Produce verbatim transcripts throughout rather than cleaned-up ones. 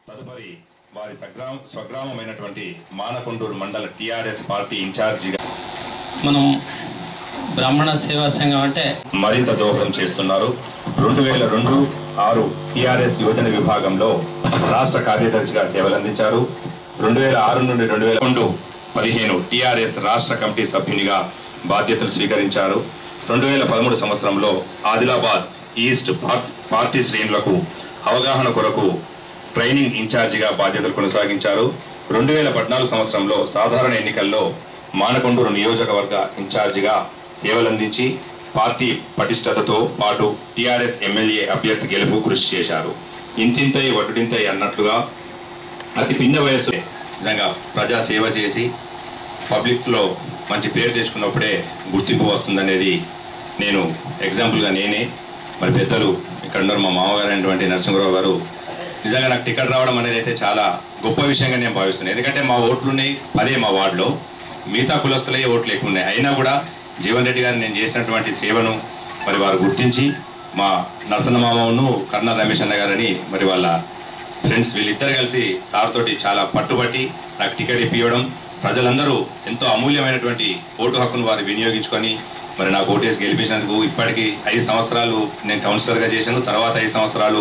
తదుపరి వారి స్వగ్రామ స్వగ్రామమైనటువంటి మానకొండూరు మండల టిఆర్ఎస్ పార్టీ ఇన్ఛార్జిగా మనం బ్రాహ్మణ సేవా సంఘం అంటే మరింత దోహదం చేస్తున్నారు. రెండు వేల రెండు ఆరు టిఆర్ఎస్ యువజన విభాగంలో రాష్ట్ర కార్యదర్శిగా సేవలందించారు. రెండు వేల ఆరు నుండి రెండు వేల రెండు పదిహేను టిఆర్ఎస్ రాష్ట్ర కమిటీ సభ్యునిగా బాధ్యతలు స్వీకరించారు. రెండు వేల పదమూడు సంవత్సరంలో ఆదిలాబాద్ ఈస్ట్ పార్టీ శ్రేణులకు అవగాహన కొరకు ట్రైనింగ్ ఇన్ఛార్జిగా బాధ్యతలు కొనసాగించారు. రెండు వేల పద్నాలుగు సంవత్సరంలో సాధారణ ఎన్నికల్లో మానకొండూరు నియోజకవర్గ ఇన్ఛార్జిగా సేవలందించి పార్టీ పటిష్టతతో పాటు టిఆర్ఎస్ ఎమ్మెల్యే అభ్యర్థి గెలుపు కృషి చేశారు. ఇంతింతై వడ్డింతై అన్నట్లుగా అతి పిన్న వయసు నిజంగా ప్రజా సేవ చేసి పబ్లిక్లో మంచి పేరు తెచ్చుకున్నప్పుడే గుర్తింపు వస్తుందనేది నేను ఎగ్జాంపుల్గా నేనే. మరి పెద్దలు ఇక్కడ ఉన్నారు మా మామగారు అయినటువంటి నరసింహరావు గారు. నిజంగా నాకు టికెట్ రావడం అనేది అయితే చాలా గొప్ప విషయంగా నేను భావిస్తున్నాను. ఎందుకంటే మా ఓట్లు ఉన్నాయి పదే మా వార్డులో, మిగతా కులస్తులే ఓట్లు ఎక్కువ ఉన్నాయి. అయినా కూడా జీవన్ రెడ్డి గారు నేను చేసినటువంటి సేవను మరి వారు గుర్తించి మా నరసన్న మామను కర్ణ రమేష్ అన్న గారని మరి వాళ్ళ ఫ్రెండ్స్ వీళ్ళిద్దరు కలిసి సార్ తోటి చాలా పట్టుబట్టి నాకు టికెట్ ఇప్పించడం, ప్రజలందరూ ఎంతో అమూల్యమైనటువంటి ఓటు హక్కును వారు వినియోగించుకొని మరి నాకు ఓటేసి గెలిపించినందుకు ఇప్పటికీ ఐదు సంవత్సరాలు నేను కౌన్సిలర్గా చేశాను. తర్వాత ఐదు సంవత్సరాలు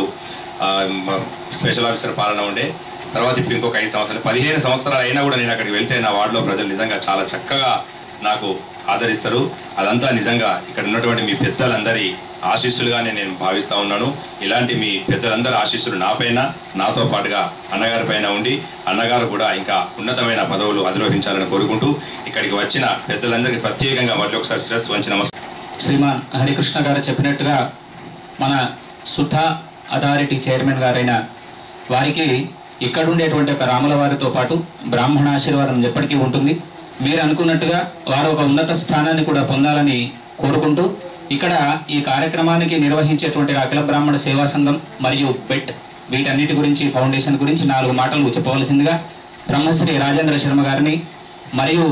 స్పెషల్ ఆఫీసర్ పాలన ఉండే, తర్వాత ఇప్పుడు ఇంకొక ఐదు సంవత్సరాలు పదిహేను సంవత్సరాలు అయినా కూడా నేను అక్కడికి వెళ్తే నా వార్డులో ప్రజలు నిజంగా చాలా చక్కగా నాకు ఆదరిస్తారు. అదంతా నిజంగా ఇక్కడ ఉన్నటువంటి మీ పెద్దలందరి ఆశీస్సులుగానే నేను భావిస్తూ ఉన్నాను. ఇలాంటి మీ పెద్దలందరి ఆశీస్సులు నాపైన నాతో పాటుగా అన్నగారి పైన ఉండి అన్నగారు కూడా ఇంకా ఉన్నతమైన పదవులు అధిరోహించాలని కోరుకుంటూ ఇక్కడికి వచ్చిన పెద్దలందరికీ ప్రత్యేకంగా మళ్ళీ ఒకసారి శిరస్సు వంచి నమస్కారం. శ్రీమాన్ హరికృష్ణ గారు చెప్పినట్టుగా మన సుధా అథారిటీ చైర్మన్ గారైన వారికి ఇక్కడ ఉండేటువంటి ఒక రాముల వారితో పాటు బ్రాహ్మణ ఆశీర్వాదం ఎప్పటికీ ఉంటుంది. మీరు అనుకున్నట్టుగా వారు ఒక ఉన్నత స్థానాన్ని కూడా పొందాలని కోరుకుంటూ ఇక్కడ ఈ కార్యక్రమానికి నిర్వహించేటువంటి అఖిల బ్రాహ్మణ సేవా సంఘం మరియు బెట్ వీటన్నిటి గురించి ఫౌండేషన్ గురించి నాలుగు మాటలు చెప్పవలసిందిగా బ్రహ్మశ్రీ రాజేంద్ర శర్మ గారిని మరియు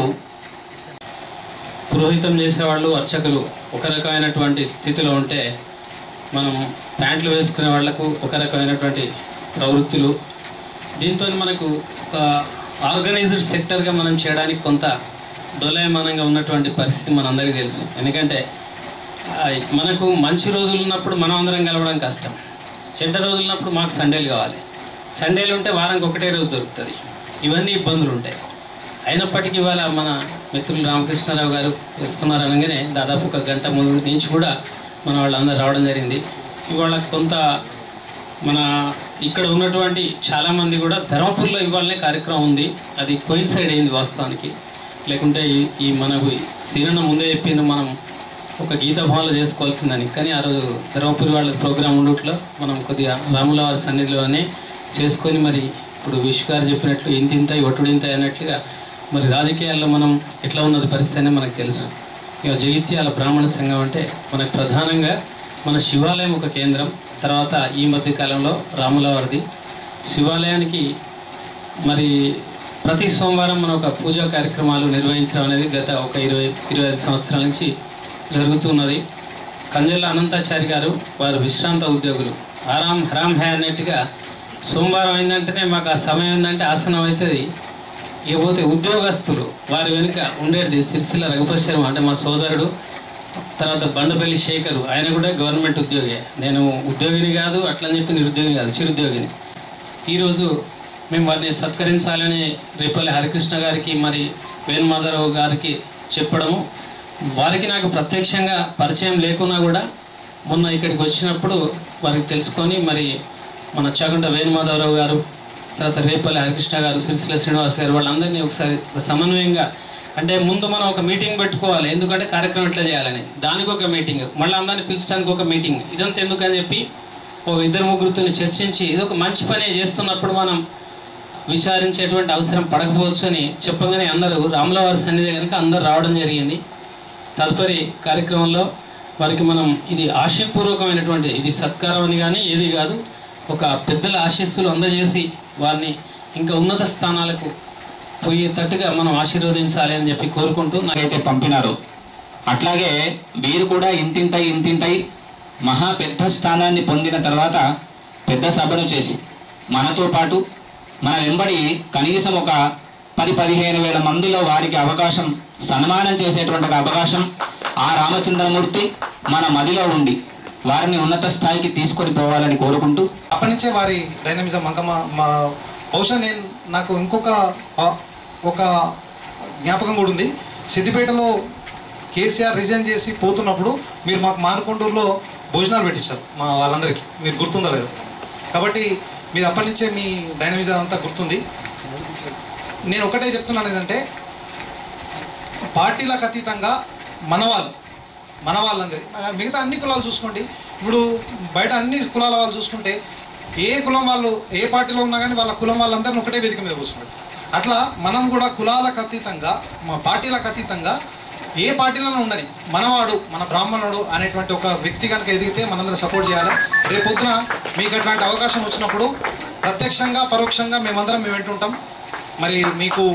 పురోహితం చేసేవాళ్ళు అర్చకులు ఒక రకమైనటువంటి స్థితిలో ఉంటే మనం ప్యాంట్లు వేసుకునే వాళ్లకు ఒక రకమైనటువంటి ప్రవృత్తులు, దీంతో మనకు ఒక ఆర్గనైజ్డ్ సెక్టర్గా మనం చేయడానికి కొంత డోలాయమానంగా ఉన్నటువంటి పరిస్థితి మనందరికీ తెలుసు. ఎందుకంటే మనకు మంచి రోజులు ఉన్నప్పుడు మనం అందరం కలవడం కష్టం, చెడ్డ రోజులు ఉన్నప్పుడు మాకు సండేలు కావాలి, సండేలు ఉంటే వారానికి ఒకటే రోజు దొరుకుతుంది, ఇవన్నీ ఇబ్బందులు ఉంటాయి. అయినప్పటికీ ఇవాళ మన మిత్రులు రామకృష్ణారావు గారు వస్తున్నారు అనగానే దాదాపు ఒక గంట ముందు నుంచి కూడా మన వాళ్ళందరూ రావడం జరిగింది. ఇవాళ కొంత మన ఇక్కడ ఉన్నటువంటి చాలామంది కూడా ధర్మపూర్లో ఇవాళనే కార్యక్రమం ఉంది, అది కోయిన్సైడ్ అయింది వాస్తవానికి. లేకుంటే ఈ మనకు సీనన్న ముందే చెప్పింది మనం ఒక గీత భావనలో చేసుకోవాల్సిందని, కానీ ఆ రోజు ధర్మపురి వాళ్ళ ప్రోగ్రాం ఉండట్లో మనం కొద్దిగా రాముల వారి సన్నిధిలోనే చేసుకొని మరి ఇప్పుడు విష్ గారు చెప్పినట్లు ఇంతింత ఒట్టుడింత అన్నట్లుగా మరి రాజకీయాల్లో మనం ఎట్లా ఉన్నది పరిస్థితి అనేది మనకు తెలుసు. ఇక జగిత్యాల బ్రాహ్మణ సంఘం అంటే మనకు ప్రధానంగా మన శివాలయం ఒక కేంద్రం, తర్వాత ఈ మధ్య కాలంలో రాముల వారిది శివాలయానికి మరి ప్రతి సోమవారం మనం ఒక పూజా కార్యక్రమాలు నిర్వహించడం అనేది గత ఒక ఇరవై ఇరవై ఐదు సంవత్సరాల నుంచి జరుగుతున్నది. కంజల్ల అనంతాచారి గారు వారు విశ్రాంత ఉద్యోగులు, ఆరాం హరాం హే అన్నట్టుగా సోమవారం అయిందంటేనే మాకు ఆ సమయం ఏంటంటే ఆసనం అవుతుంది. ఇకపోతే ఉద్యోగస్తులు వారి వెనుక ఉండేది సిరిసిల్ల రఘుపతి శర్మ అంటే మా సోదరుడు, తర్వాత బండపల్లి శేఖరు ఆయన కూడా గవర్నమెంట్ ఉద్యోగి, నేను ఉద్యోగిని కాదు అట్లని చెప్పి నిరుద్యోగిని కాదు చిరుద్యోగిని. ఈరోజు మేము వారిని సత్కరించాలని రేపల్లి హరికృష్ణ గారికి మరి వేణుమాధవరావు గారికి చెప్పడము, వారికి నాకు ప్రత్యక్షంగా పరిచయం లేకున్నా కూడా మొన్న ఇక్కడికి వచ్చినప్పుడు వారికి తెలుసుకొని మరి మన చాగుంట వేణుమాధవరావు గారు, తర్వాత రేపల్లి హరికృష్ణ గారు, సిరిసిల్ల శ్రీనివాస్ గారు వాళ్ళందరినీ ఒకసారి సమన్వయంగా అంటే ముందు మనం ఒక మీటింగ్ పెట్టుకోవాలి, ఎందుకంటే కార్యక్రమం ఎట్లా చేయాలని, దానికి ఒక మీటింగ్, మళ్ళీ అందరినీ పిలిచడానికి ఒక మీటింగ్, ఇదంతా ఎందుకని చెప్పి ఒక ఇద్దరు ముగ్గురితో చర్చించి ఇది ఒక మంచి పని చేస్తున్నప్పుడు మనం విచారించేటువంటి అవసరం పడకపోవచ్చు అని చెప్పగానే అందరూ రాముల వారి సన్నిధి కనుక అందరూ రావడం జరిగింది. తదుపరి కార్యక్రమంలో వారికి మనం ఇది ఆశీపూర్వకమైనటువంటి ఇది సత్కారం అని కానీ ఏది కాదు, ఒక పెద్దల ఆశీస్సులు అందజేసి వారిని ఇంకా ఉన్నత స్థానాలకు పోయేటట్టుగా మనం ఆశీర్వదించాలి అని చెప్పి కోరుకుంటూ నాకైతే పంపినారు. అట్లాగే వీరు కూడా ఇంతింతై ఇంతింతై మహా పెద్ద స్థానాన్ని పొందిన తర్వాత పెద్ద సభను చేసి మనతో పాటు మన వెంబడి కనీసం ఒక పది పదిహేను వేల మందిలో వారికి అవకాశం సన్మానం చేసేటువంటి ఒక అవకాశం ఆ రామచంద్రమూర్తి మన మదిలో ఉండి వారిని ఉన్నత స్థాయికి తీసుకొని పోవాలని కోరుకుంటూ అప్పటి నుంచే వారి డైనమిజం ఇంకా మా మా బహుశా నేను నాకు ఇంకొక ఒక జ్ఞాపకం కూడా ఉంది. సిద్దిపేటలో కేసీఆర్ రిజైన్ చేసి పోతున్నప్పుడు మీరు మాకు మానకొండూరులో భోజనాలు పెట్టించారు మా వాళ్ళందరికీ, మీరు గుర్తుందా లేదు? కాబట్టి మీరు అప్పటి నుంచే మీ డైనమిజం అంతా గుర్తుంది. నేను ఒకటే చెప్తున్నాను ఏంటంటే పార్టీలకు అతీతంగా మన వాళ్ళు మన వాళ్ళందరి మిగతా అన్ని కులాలు చూసుకోండి. ఇప్పుడు బయట అన్ని కులాల వాళ్ళు చూసుకుంటే ఏ కులం వాళ్ళు ఏ పార్టీలో ఉన్నా కానీ వాళ్ళ కులం వాళ్ళందరినీ ఒకటే వేదిక మీద కూర్చున్నాడు. అట్లా మనం కూడా కులాలకు అతీతంగా మా పార్టీలకు అతీతంగా ఏ పార్టీలోనే ఉండని మనవాడు మన బ్రాహ్మణుడు అనేటువంటి ఒక వ్యక్తి కనుక ఎదిగితే మనందరం సపోర్ట్ చేయాలి. రేపొద్దున మీకు అట్లాంటి అవకాశం వచ్చినప్పుడు ప్రత్యక్షంగా పరోక్షంగా మేమందరం మేము వింటుంటాం. మరి మీకు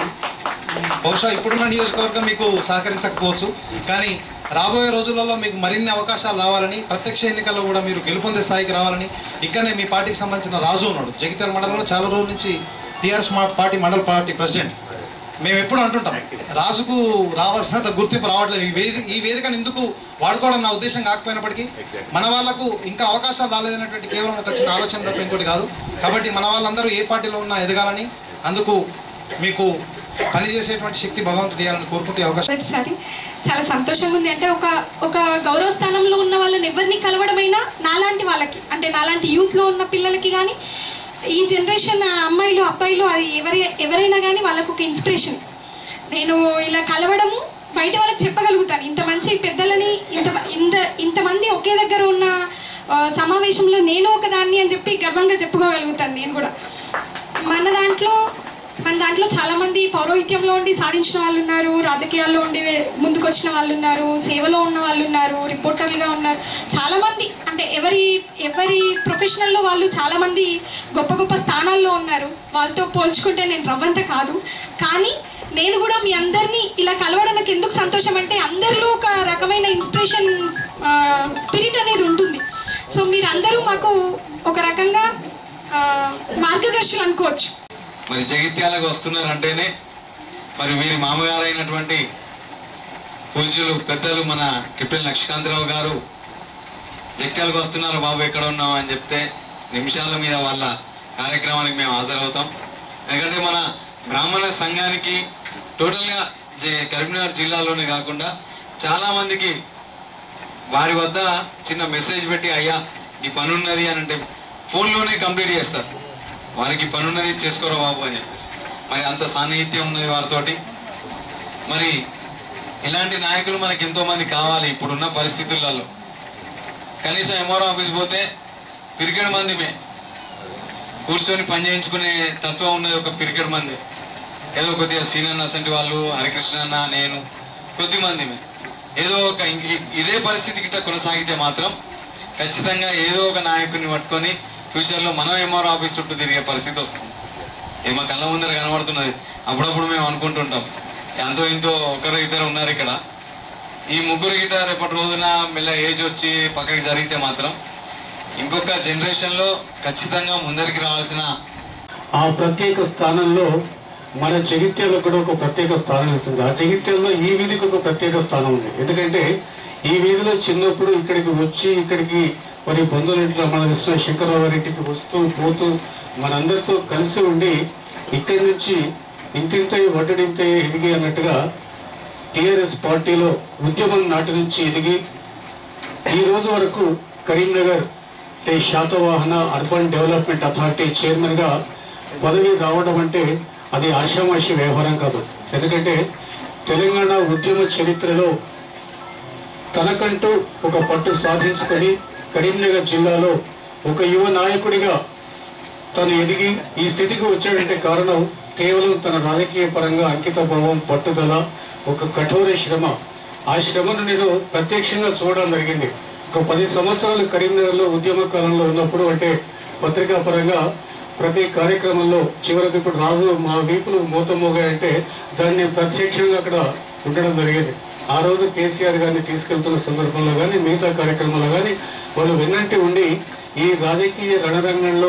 బహుశా ఇప్పుడున్న నియోజకవర్గం మీకు సహకరించకపోవచ్చు, కానీ రాబోయే రోజులలో మీకు మరిన్ని అవకాశాలు రావాలని, ప్రత్యక్ష ఎన్నికల్లో కూడా మీరు గెలుపొందే స్థాయికి రావాలని, ఇక్కడనే మీ పార్టీకి సంబంధించిన రాజు ఉన్నాడు జగిత్యాల మండలంలో చాలా రోజుల నుంచి టీఆర్ఎస్ పార్టీ మండల పార్టీ ప్రెసిడెంట్. మేము ఎప్పుడు అంటుంటాం రాజుకు రావాల్సినంత గుర్తింపు రావట్లేదు. ఈ వేదిక ఈ వేదికను ఎందుకు వాడుకోవడం నా ఉద్దేశం కాకపోయినప్పటికీ మన వాళ్ళకు ఇంకా అవకాశాలు రాలేదనేటువంటి కేవలం ఒక చిన్న ఆలోచన తప్ప ఇంకోటి కాదు. కాబట్టి మన వాళ్ళందరూ ఏ పార్టీలో ఉన్నా ఎదగాలని, అందుకు మీకు పనిచేసేటువంటి శక్తి భగవంతుడు ఇవ్వాలని కోరుకుంటే అవకాశం. చాలా సంతోషంగా ఉంది. అంటే ఒక ఒక గౌరవ స్థానంలో ఉన్న వాళ్ళని ఎవరిని కలవడమైనా నాలాంటి వాళ్ళకి, అంటే నాలాంటి యూత్లో ఉన్న పిల్లలకి కానీ ఈ జనరేషన్ అమ్మాయిలు అబ్బాయిలు అది ఎవరి ఎవరైనా కానీ వాళ్ళకు ఒక ఇన్స్పిరేషన్. నేను ఇలా కలవడము బయట వాళ్ళకి చెప్పగలుగుతాను, ఇంత మంచి పెద్దలని ఇంత ఇంత ఇంతమంది ఒకే దగ్గర ఉన్న సమావేశంలో నేను ఒకదాన్ని అని చెప్పి గర్వంగా చెప్పుకోగలుగుతాను. నేను కూడా మన దాంట్లో మన దాంట్లో చాలామంది పౌరోహిత్యంలో ఉండి సాధించిన వాళ్ళు ఉన్నారు, రాజకీయాల్లో ఉండి ముందుకు వచ్చిన వాళ్ళు ఉన్నారు, సేవలో ఉన్న వాళ్ళు ఉన్నారు, రిపోర్టర్లుగా ఉన్నారు చాలామంది. అంటే ఎవరి ఎవరి ప్రొఫెషనల్లో వాళ్ళు చాలామంది గొప్ప గొప్ప స్థానాల్లో ఉన్నారు. వాళ్ళతో పోల్చుకుంటే నేను రవ్వంత కాదు. కానీ నేను కూడా మీ అందరినీ ఇలా కలవడం నాకు ఎందుకు సంతోషం అంటే అందరిలో ఒక రకమైన ఇన్స్పిరేషన్ స్పిరిట్ అనేది ఉంటుంది. సో మీరందరూ మాకు ఒక రకంగా మార్గదర్శులు అనుకోవచ్చు. మరి జగిత్యాలకు వస్తున్నారంటేనే మరి వీరి మామగారు అయినటువంటి పూజ్యులు పెద్దలు మన కెప్టెన్ లక్ష్మీకాంతరావు గారు జగిత్యాలకు వస్తున్నారు బాబు ఎక్కడ ఉన్నాం అని చెప్తే నిమిషాల మీద వాళ్ళ కార్యక్రమానికి మేము హాజరవుతాం. ఎందుకంటే మన బ్రాహ్మణ సంఘానికి టోటల్గా కరీంనగర్ జిల్లాలోనే కాకుండా చాలామందికి వారి వద్ద చిన్న మెసేజ్ పెట్టి అయ్యా ఈ పని ఉన్నది అని అంటే ఫోన్లోనే కంప్లీట్ చేస్తారు. వారికి పనున్నది చేసుకోరా బాబు అని చెప్పేసి మరి అంత సాన్నిహిత్యం ఉన్నది వారితోటి. మరి ఇలాంటి నాయకులు మనకి ఎంతోమంది కావాలి ఇప్పుడున్న పరిస్థితులలో. కనీసం ఎంఆర్ఓ ఆఫీస్ పోతే పిరికెడు మందిమే కూర్చొని పని చేయించుకునే తత్వం ఉన్నది ఒక పిరికెడు మంది. ఏదో కొద్దిగా సీనన్న అసంటి వాళ్ళు, హరికృష్ణ అన్న, నేను కొద్ది మందిమే. ఏదో ఒక ఇదే పరిస్థితి గిట్ట కొనసాగితే మాత్రం ఖచ్చితంగా ఏదో ఒక నాయకుడిని పట్టుకొని ఫ్యూచర్లో మనం ఎంఆర్ఓ ఆఫీస్ చుట్టూ తిరిగే పరిస్థితి వస్తుంది. ఇది మా కళ్ళ ముందర కనబడుతున్నది. అప్పుడప్పుడు మేము అనుకుంటుంటాం ఎంతో ఇంతో ఒకరు ఇద్దరు ఉన్నారు ఇక్కడ. ఈ ముగ్గురు గిట్ట రేపటి రోజున మెల్ల ఏజ్ వచ్చి పక్కకి జరిగితే మాత్రం ఇంకొక జనరేషన్లో ఖచ్చితంగా ముందరికి రావాల్సిన ఆ ప్రత్యేక స్థానంలో మన జగిత్యాలకు కూడా ఒక ప్రత్యేక స్థానం ఇస్తుంది. ఆ జగిత్యాల్లో ఈ వీధికి ఒక ప్రత్యేక స్థానం ఉంది. ఎందుకంటే ఈ వీధిలో చిన్నప్పుడు ఇక్కడికి వచ్చి ఇక్కడికి మరి బంధువుల మన విశ్వ శంకరరావు గారింటికి వస్తూ పోతూ మనందరితో కలిసి ఉండి ఇక్కడి నుంచి ఇంతింతై వడ్డడింతై ఎదిగి అన్నట్టుగా టీఆర్ఎస్ పార్టీలో ఉద్యమం నాటి నుంచి ఎదిగి ఈ రోజు వరకు Karimnagar Satavahana urban development authority చైర్మన్గా పదవి రావడం అంటే అది ఆషామాషి వ్యవహారం కాదు. ఎందుకంటే తెలంగాణ ఉద్యమ చరిత్రలో తనకంటూ ఒక పట్టు సాధించుకొని కరీంనగర్ జిల్లాలో ఒక యువ నాయకుడిగా తను ఎదిగి ఈ స్థితికి వచ్చాడంటే కారణం కేవలం తన రాజకీయ పరంగా అంకిత భావం, పట్టుదల, ఒక కఠోర శ్రమ. ఆ శ్రమను నేను ప్రత్యక్షంగా చూడడం జరిగింది. ఒక పది సంవత్సరాలు కరీంనగర్లో ఉద్యమ కాలంలో ఉన్నప్పుడు అంటే పత్రికా పరంగా ప్రతి కార్యక్రమంలో చివరికి ఇప్పుడు రాజు మా వీపులు మోతమోగాయంటే దాన్ని ప్రత్యక్షంగా అక్కడ ఉండడం జరిగేది. ఆ రోజు కేసీఆర్ గారిని తీసుకెళ్తున్న సందర్భంలో కానీ మిగతా కార్యక్రమంలో కానీ వాళ్ళు వెన్నంటి ఉండి ఈ రాజకీయ రణరంగంలో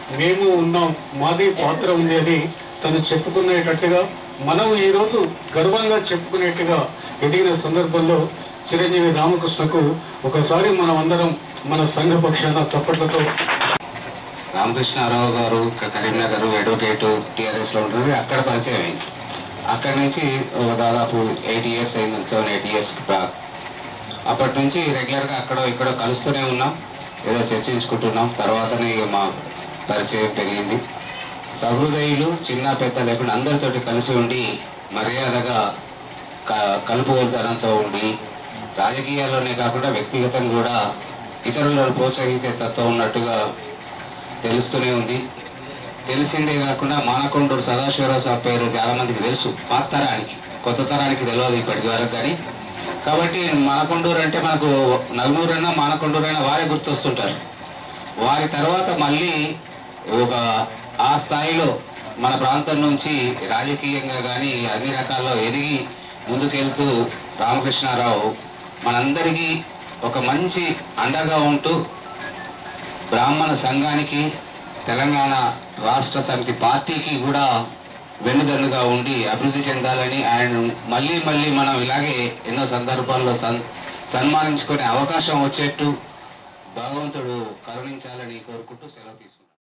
మేము ఉన్నాం, మాది పాత్ర ఉంది అని తను చెప్పుకునేటట్టుగా మనం ఈరోజు గర్వంగా చెప్పుకునేట్టుగా ఎదిగిన సందర్భంలో చిరంజీవి రామకృష్ణకు ఒకసారి మనం అందరం మన సంఘ పక్షాన చప్పట్లతో. రామకృష్ణారావు గారు ఇక్కడ కరీంనగర్ అడ్వకేటు టీఆర్ఎస్లో ఉంటారు. అక్కడ పరిచయం అయింది. అక్కడి నుంచి దాదాపు ఎయిట్ ఇయర్స్ అయింది, సెవెన్ ఎయిట్ ఇయర్స్ బ్యాక్. అప్పటి నుంచి రెగ్యులర్గా అక్కడో ఇక్కడో కలుస్తూనే ఉన్నాం, ఏదో చర్చించుకుంటున్నాం. తర్వాతనే మా పరిచయం పెరిగింది. సహృదయులు చిన్న పెద్ద లేకుండా అందరితోటి కలిసి ఉండి మర్యాదగా క కలుపుగోలుతనంతో ఉండి రాజకీయాల్లోనే కాకుండా వ్యక్తిగతంగా కూడా ఇతరులను ప్రోత్సహించే తత్వం ఉన్నట్టుగా తెలుస్తూనే ఉంది. తెలిసిందే కాకుండా మానకొండూరు సదాశివరావు సార్ పేరు చాలామందికి తెలుసు, పాత తరానికి, కొత్త తరానికి తెలియదు ఇప్పటికి వరకు. కానీ కాబట్టి మానకొండూరు అంటే మనకు నలుగురు అయినా మానకొండూరు అయినా వారే గుర్తొస్తుంటారు. వారి తర్వాత మళ్ళీ ఒక ఆ స్థాయిలో మన ప్రాంతం నుంచి రాజకీయంగా కానీ అన్ని రకాల్లో ఎదిగి ముందుకెళ్తూ రామకృష్ణారావు మనందరికీ ఒక మంచి అండగా ఉంటూ బ్రాహ్మణ సంఘానికి, తెలంగాణ రాష్ట్ర సమితి పార్టీకి కూడా వెన్నుదన్నుగా ఉండి అభివృద్ధి చెందాలని, అండ్ మళ్ళీ మళ్ళీ మనం ఇలాగే ఎన్నో సందర్భాల్లో సన్ సన్మానించుకునే అవకాశం వచ్చేట్టు భగవంతుడు కరుణించాలని కోరుకుంటూ సెలవు తీసుకుంటాం.